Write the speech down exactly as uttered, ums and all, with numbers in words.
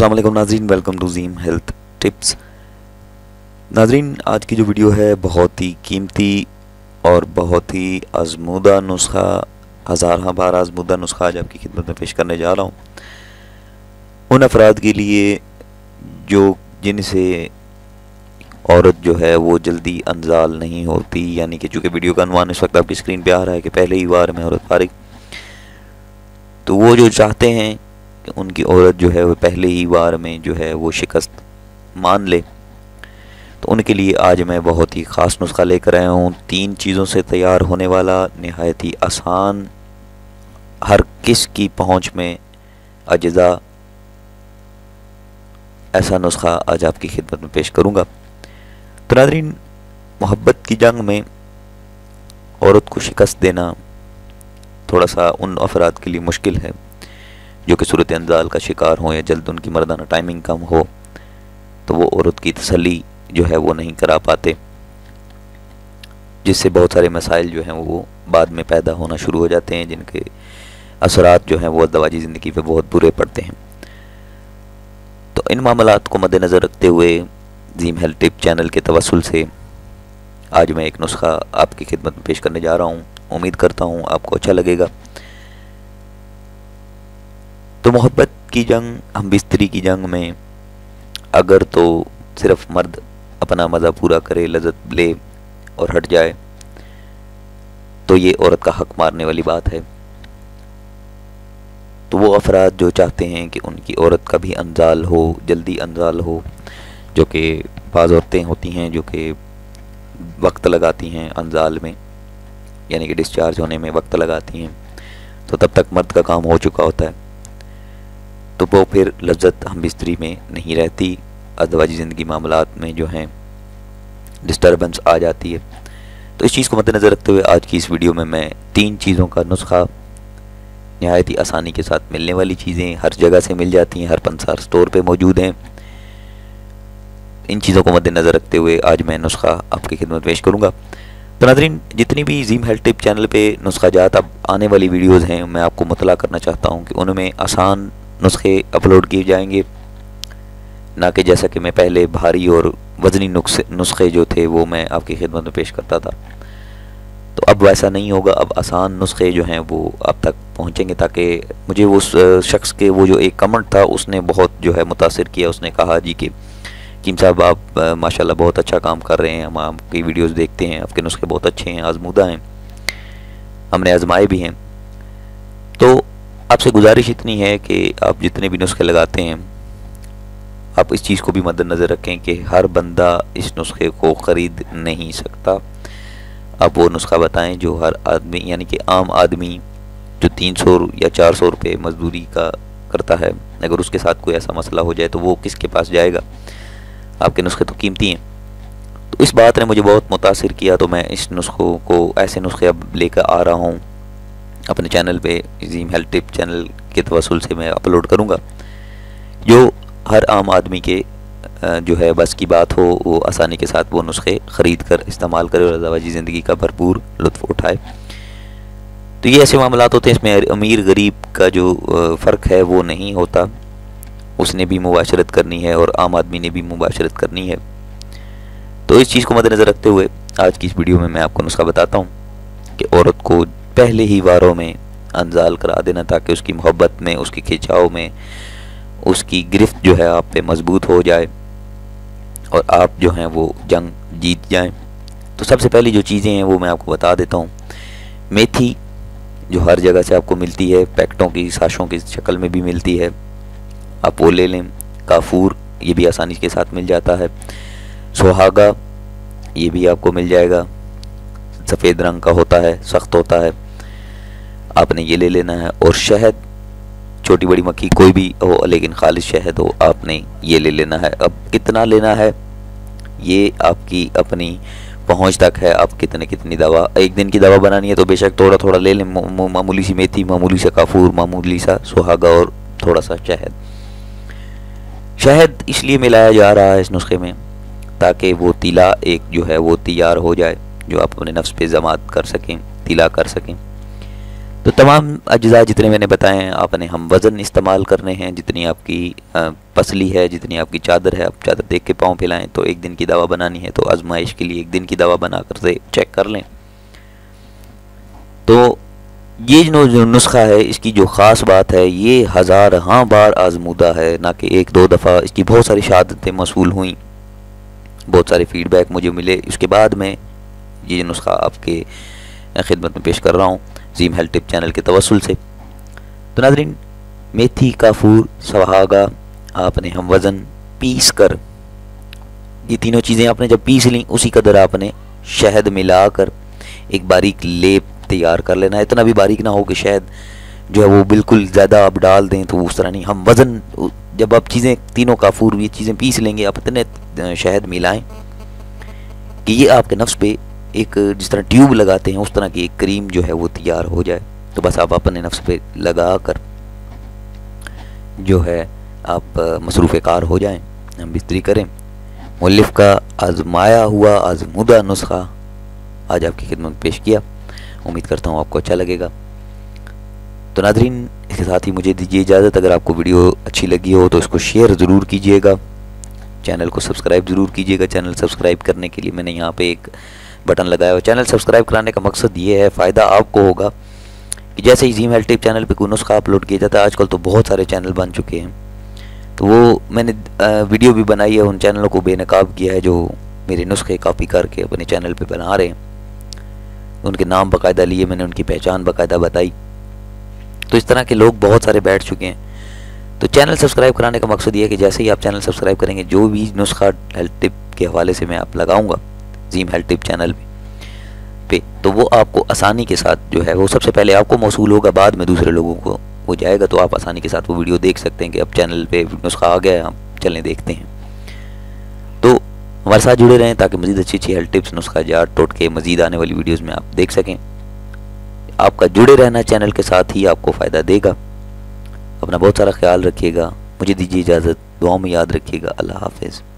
अस्सलाम वालेकुम नाज़रीन, welcome to Zeem health tips. नाज़रीन, आज की जो वीडियो है बहुत ही कीमती और बहुत ही आजमूदा नुस्खा, हज़ार बार आजमूदा नुस्खा आज आपकी खिदमत में पेश करने जा रहा हूँ उन अफराद के लिए जो जिनसे औरत जो है वो जल्दी अनजाल नहीं होती, यानी कि चूँकि वीडियो का अनवान इस वक्त आपकी स्क्रीन पे आ रहा है कि पहले ही वार में औरत फारिग, तो वो जो चाहते हैं कि उनकी औरत जो है वो पहले ही वार में जो है वो शिकस्त मान ले, तो उनके लिए आज मैं बहुत ही ख़ास नुस्खा लेकर आया हूँ। तीन चीज़ों से तैयार होने वाला, नहायत ही आसान, हर किस की पहुँच में अज्जा ऐसा नुस्खा आज आपकी खिदमत में पेश करूँगा। तो नाज़रीन, मोहब्बत की जंग में औरत को शिकस्त देना थोड़ा सा उन अफराद के लिए मुश्किल है जो कि सूरत अंजाल का शिकार हो या जल्द उनकी मर्दाना टाइमिंग कम हो, तो वो औरत की तसल्ली जो है वो नहीं करा पाते, जिससे बहुत सारे मसाइल जो हैं वो बाद में पैदा होना शुरू हो जाते हैं, जिनके असरात जो हैं वो अज़दवाजी ज़िंदगी पे बहुत बुरे पड़ते हैं। तो इन मामलात को मद्देनज़र रखते हुए ज़ीम हेल्थ टिप चैनल के तवस्सुल से आज मैं एक नुस्खा आपकी खिदमत में पेश करने जा रहा हूँ। उम्मीद करता हूँ आपको अच्छा लगेगा। तो मोहब्बत की जंग, हम बिस्तरी की जंग में अगर तो सिर्फ मर्द अपना मज़ा पूरा करे, लज़्ज़त ले और हट जाए, तो ये औरत का हक मारने वाली बात है। तो वो अफराद जो चाहते हैं कि उनकी औरत का भी अनजाल हो, जल्दी अनजाल हो, जो कि बाज़ औरतें होती हैं जो कि वक्त लगाती हैं अनजाल में, यानी कि डिस्चार्ज होने में वक्त लगाती हैं, तो तब तक मर्द का काम हो चुका होता है, तो वो फिर लज्जत हम बिस्तरी में नहीं रहती, अज़दवाजी ज़िंदगी मामलात में जो हैं डिस्टर्बेंस आ जाती है। तो इस चीज़ को मद्देनज़र रखते हुए आज की इस वीडियो में मैं तीन चीज़ों का नुस्खा, नहायत ही आसानी के साथ मिलने वाली चीज़ें, हर जगह से मिल जाती हैं, हर पंसार स्टोर पे मौजूद हैं, इन चीज़ों को मद्देनज़र रखते हुए आज मैं नुस्खा आपकी खिदमत पेश करूँगा। तो नाज़रीन, जितनी भी ज़ीम हेल्थ टिप चैनल पे नुस्खा जात अब आने वाली वीडियोज़ हैं, मैं आपको मुतला करना चाहता हूँ कि उनमें आसान नुस्खे अपलोड किए जाएंगे, ना कि जैसा कि मैं पहले भारी और वज़नी नुस्खे नुस्खे जो थे वो मैं आपकी खिदमत में पेश करता था। तो अब वैसा नहीं होगा, अब आसान नुस्खे जो हैं वो आप तक पहुँचेंगे, ताकि मुझे उस शख्स के वो जो एक कमेंट था उसने बहुत जो है मुतासिर किया। उसने कहा जी कि कीम साहब, आप माशाल्लाह बहुत अच्छा काम कर रहे हैं, हम आपकी वीडियोस देखते हैं, आपके नुस्खे बहुत अच्छे हैं, आजमूदा हैं, हमने आजमाए भी हैं। तो आपसे गुजारिश इतनी है कि आप जितने भी नुस्खे लगाते हैं, आप इस चीज़ को भी मद्देनज़र रखें कि हर बंदा इस नुस्खे को ख़रीद नहीं सकता। आप वो नुस्खा बताएं जो हर आदमी, यानी कि आम आदमी जो तीन सौ या चार सौ रुपये मजदूरी का करता है, अगर उसके साथ कोई ऐसा मसला हो जाए तो वो किसके पास जाएगा? आपके नुस्खे तो कीमती हैं। तो इस बात ने मुझे बहुत मुतासिर किया, तो मैं इस नुस्खों को, ऐसे नुस्खे अब लेकर आ रहा हूँ अपने चैनल पे, ज़ीम हेल्थ टिप चैनल के तवस्सुल से मैं अपलोड करूँगा, जो हर आम आदमी के जो है बस की बात हो, वो आसानी के साथ वो नुस्खे ख़रीद कर इस्तेमाल करे और अज़दवाजी ज़िंदगी का भरपूर लुत्फ़ उठाए। तो ये ऐसे मामलात होते हैं, इसमें अमीर गरीब का जो फ़र्क है वो नहीं होता, उसने भी मुबाशरत करनी है और आम आदमी ने भी मुबाशरत करनी है। तो इस चीज़ को मद्देनज़र रखते हुए आज की इस वीडियो में मैं आपको नुस्खा बताता हूँ कि औरत को पहले ही वारों में अनजाल करा देना, ताकि उसकी मोहब्बत में, उसके खिंचाव में, उसकी गिरफ्त जो है आप पे मजबूत हो जाए और आप जो हैं वो जंग जीत जाएं। तो सबसे पहली जो चीज़ें हैं वो मैं आपको बता देता हूँ। मेथी जो हर जगह से आपको मिलती है, पैकेटों की साशों की शक्ल में भी मिलती है, आप वो ले लें। काफूर, ये भी आसानी के साथ मिल जाता है। सुहागा, ये भी आपको मिल जाएगा, सफ़ेद रंग का होता है, सख्त होता है, आपने ये ले लेना है। और शहद, छोटी बड़ी मक्खी कोई भी हो लेकिन खालिश शहद हो, आपने ये ले लेना है। अब कितना लेना है ये आपकी अपनी पहुंच तक है, आप कितने कितनी दवा, एक दिन की दवा बनानी है तो बेशक थोड़ा थोड़ा ले लें, मामूली सी मेथी, मामूली सा काफूर, मामूली सा सुहागा और थोड़ा सा शहद। शहद इसलिए मिलाया जा रहा है इस नुस्खे में ताकि वो तिला एक जो है वो तैयार हो जाए, जो आप अपने नफ्स पे जमात कर सकें, तिला कर सकें। तो तमाम अज्जा जितने मैंने बताए हैं आपने हम वज़न इस्तेमाल करने हैं, जितनी आपकी पसली है, जितनी आपकी चादर है, आप चादर देख के पाँव फैलाएं। तो एक दिन की दवा बनानी है तो आजमाइश के लिए एक दिन की दवा बनाकर से चेक कर लें। तो ये जो नुस्खा है, इसकी जो ख़ास बात है, ये हज़ार हाँ बार आजमूदा है, ना कि एक दो दफ़ा। इसकी बहुत सारी शहादतें मौसूल हुई, बहुत सारे फीडबैक मुझे मिले। उसके बाद में ये नुस्खा आपके खिदमत में पेश कर रहा हूँ ज़ीम हेल्थ टिप चैनल के तवस्सुल से। तो नाज़रीन, मेथी, काफूर, सहागा आपने हम वज़न पीस कर, ये तीनों चीज़ें आपने जब पीस ली, उसी कदर आपने शहद मिलाकर एक बारीक लेप तैयार कर लेना है। इतना भी बारीक ना हो कि शहद जो है वो बिल्कुल ज़्यादा आप डाल दें, तो उस तरह नहीं। हम वज़न, जब आप चीज़ें तीनों काफूर ये चीज़ें पीस लेंगे, आप इतने शहद मिलाएं कि ये आपके नफ्स पे एक, जिस तरह ट्यूब लगाते हैं उस तरह की एक क्रीम जो है वो तैयार हो जाए। तो बस आप अपने नफ्स पे लगा कर जो है आप मसरूफ़ कार हो जाएं, हम बिस्तरी करें। मुअल्लिफ़ का आजमाया हुआ आजमूदा नुस्खा आज आपकी खिदमत में पेश किया। उम्मीद करता हूँ आपको अच्छा लगेगा। तो नाज़रीन, इसके साथ ही मुझे दीजिए इजाज़त। अगर आपको वीडियो अच्छी लगी हो तो इसको शेयर ज़रूर कीजिएगा, चैनल को सब्सक्राइब ज़रूर कीजिएगा। चैनल सब्सक्राइब करने के लिए मैंने यहाँ पे एक बटन लगाया हुआ। चैनल सब्सक्राइब कराने का मकसद ये है, फ़ायदा आपको होगा कि जैसे ही ज़ीम हेल्थ टिप चैनल पे कोई नुस्खा अपलोड किया जाता है, आजकल तो बहुत सारे चैनल बन चुके हैं, तो वो मैंने वीडियो भी बनाई है, उन चैनलों को बेनकाब किया है जो मेरे नुस्खे कॉपी करके अपने चैनल पे बना रहे हैं। उनके नाम बाकायदा लिए, मैंने उनकी पहचान बाकायदा बताई। तो इस तरह के लोग बहुत सारे बैठ चुके हैं। तो चैनल सब्सक्राइब कराने का मकसद ये है कि जैसे ही आप चैनल सब्सक्राइब करेंगे, जो भी नुस्खा हेल्थ टिप के हवाले से मैं आप लगाऊंगा ज़ीम हेल्थ टिप चैनल पे, तो वो आपको आसानी के साथ जो है वो सबसे पहले आपको मौसूल होगा, बाद में दूसरे लोगों को हो जाएगा। तो आप आसानी के साथ वो वीडियो देख सकते हैं कि अब चैनल पे नुस्खा आ गया है, हम चलें देखते हैं। तो हमारे साथ जुड़े रहें ताकि मज़ीद अच्छी अच्छी हेल्थ टिप्स, नुस्खा जाट, टोटके, मज़ीद आने वाली वीडियोज़ में आप देख सकें। आपका जुड़े रहना चैनल के साथ ही आपको फ़ायदा देगा। अपना बहुत सारा ख्याल रखिएगा। मुझे दीजिए इजाज़त, दुआओं में याद रखिएगा। अल्लाह हाफ़िज़।